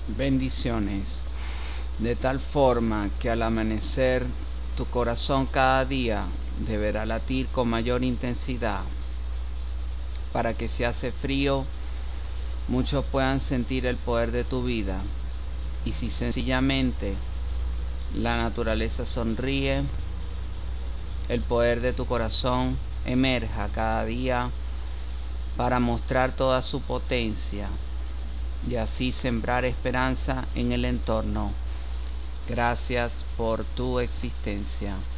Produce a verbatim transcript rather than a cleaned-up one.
bendiciones, de tal forma que al amanecer tu corazón cada día deberá latir con mayor intensidad, para que si hace frío, muchos puedan sentir el poder de tu vida, y si sencillamente la naturaleza sonríe, el poder de tu corazón emerja cada día para mostrar toda su potencia y así sembrar esperanza en el entorno. Gracias por tu existencia.